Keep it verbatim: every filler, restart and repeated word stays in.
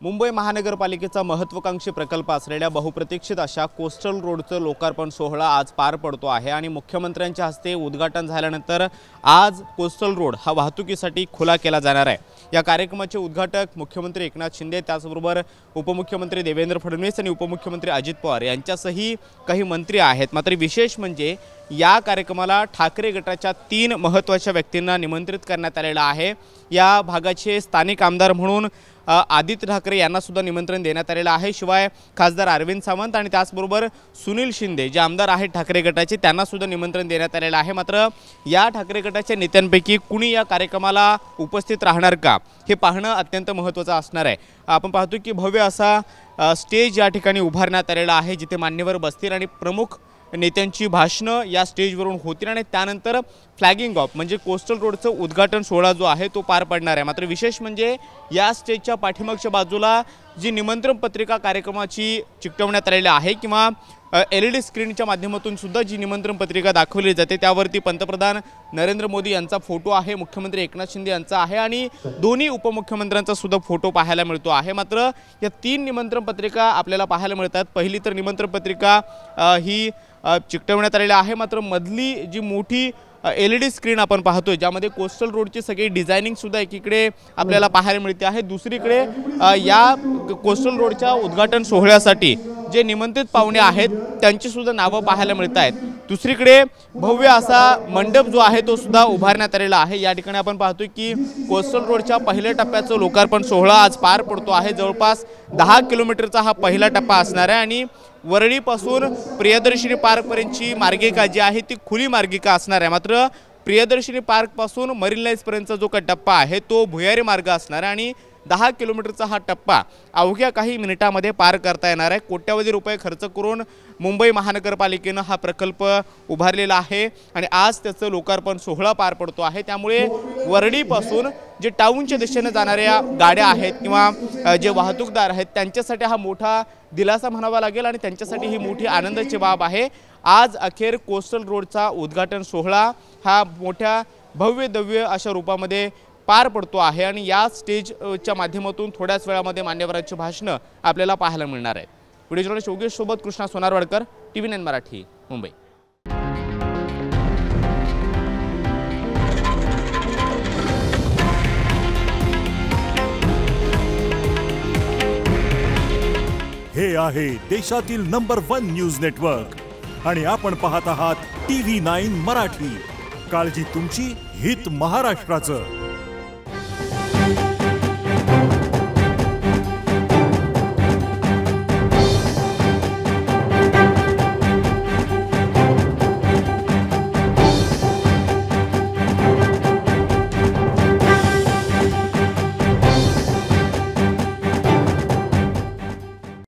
मुंबई महानगरपालिकेचा महत्त्वाकांक्षी प्रकल्प असलेल्या बहुप्रतीक्षित अशा कोस्टल रोडचं लोकार्पण सोहळा आज पार पडतो आहे आणि मुख्यमंत्र्यांच्या हस्ते उद्घाटन झाल्यानंतर आज कोस्टल रोड हा वाहतुकीसाठी खुला केला जाणार आहे। या कार्यक्रमाचे उद्घाटक मुख्यमंत्री एकनाथ शिंदे, त्याचबरोबर उपमुख्यमंत्री देवेंद्र फडणवीस आणि उपमुख्यमंत्री अजित पवार यांच्यासही काही मंत्री आहेत। मात्र विशेष म्हणजे या कार्यक्रमाला ठाकरे गटाच्या तीन महत्त्वाच्या व्यक्तींना निमंत्रित करण्यात आलेला आहे। या भागाचे स्थानिक आमदार म्हणून आदित्य ठाकरे यांना सुद्धा निमंत्रण देण्यात आलेलं आहे। शिवाय खासदार अरविंद सावंत आणि त्याचबरोबर सुनील शिंदे जे आमदार आहेत ठाकरे गटाचे त्यांना सुद्धा निमंत्रण देण्यात आलेलं आहे। मात्र या ठाकरे गटाच्या नेत्यांपैकी कुणी या कार्यक्रमाला उपस्थित राहणार का हे पाहणं अत्यंत महत्त्वाचं असणार आहे। आपण पाहतो की भव्य असा स्टेज या ठिकाणी उभारण्यात आलेला आहे, जिथे मान्यवर बसतील आणि प्रमुख नेत्यांची भाषणं या स्टेजवरून होतील आणि त्यानंतर फ्लॅगिंग ऑफ म्हणजे कोस्टल रोडचं उद्घाटन सोहळा जो आहे तो पार पडणार आहे। मात्र विशेष म्हणजे या स्टेजच्या पाठीमागच्या बाजूला जी निमंत्रण पत्रिका कार्यक्रमाची चिकटवण्यात आलेली आहे किंवा एल ई डी स्क्रीनच्या माध्यमातून सुद्धा जी निमंत्रण पत्रिका दाखवली जाते त्यावरती पंतप्रधान नरेंद्र मोदी यांचा फोटो आहे, मुख्यमंत्री एकनाथ शिंदे यांचा आहे आणि दोन्ही उपमुख्यमंत्र्यांचा सुद्धा फोटो पाहायला मिळतो आहे। मात्र या तीन निमंत्रण पत्रिका आपल्याला पाहायला मिळतात। पहिली तर निमंत्रण पत्रिका ही चिकटवण्यात आलेली आहे, मात्र मधली जी मोठी एल ई डी स्क्रीन आपण पाहतोय ज्यामध्ये कोस्टल रोडची सगळी डिझायनिंग सुद्धा एकीकडे आपल्याला पाहायला मिळते आहे। दुसरीकडे या कोस्टल रोडच्या उद्घाटन सोहळ्यासाठी जे निमंत्रित पाहुणे आहेत त्यांची सुद्धा नावं पाहायला मिळत आहेत। दुसरीकडे भव्य असा मंडप जो आहे तो सुद्धा उभारण्यात आलेला आहे। या ठिकाणी आपण पाहतोय की कोस्टल रोडच्या पहिल्या टप्प्याचं लोकार्पण सोहळा आज पार पडतो आहे। जवळपास दहा किलोमीटरचा हा पहिला टप्पा असणार आहे आणि वरळीपासून प्रियदर्शिनी पार्कपर्यंतची मार्गिका जी आहे ती खुली मार्गिका असणार आहे। मात्र प्रियदर्शिनी पार्कपासून मरीन लाईन्सपर्यंतचा जो काही टप्पा आहे तो भुयारी मार्ग असणार आहे आणि दहा किलोमीटरचा हा टप्पा अवघ्या काही मिनिटांमध्ये पार करता येणार आहे। कोट्यावधी रुपये खर्च करून मुंबई महानगरपालिकेनं हा प्रकल्प उभारलेला आहे आणि आज त्याचं लोकार्पण सोहळा पार पडतो आहे। त्यामुळे वरळीपासून जे टाउनच्या दिशेने जाणाऱ्या गाड्या आहेत किंवा जे वाहतूकदार आहेत त्यांच्यासाठी हा मोठा दिलासा म्हणावा लागेल आणि त्यांच्यासाठी ही मोठी आनंदाची बाब आहे। आज अखेर कोस्टल रोडचा उद्घाटन सोहळा हा मोठ्या भव्य दिव्य अशा रूपामध्ये पार पडतो आहे आणि या स्टेजच्या माध्यमातून थोड्याच वेळामध्ये मान्यवरांची भाषणं आपल्याला पाहायला मिळणार आहेत। व्हिडिओ जर्नलिस्ट योगेश सोबत कृष्णा सोनारवाडकर, टीव्ही नाईन मराठी, मुंबई। हे आहे देशातील नंबर वन न्यूज नेटवर्क आणि आपण पाहत आहात टीव्ही नाईन मराठी। काळजी तुमची, हित महाराष्ट्राचं।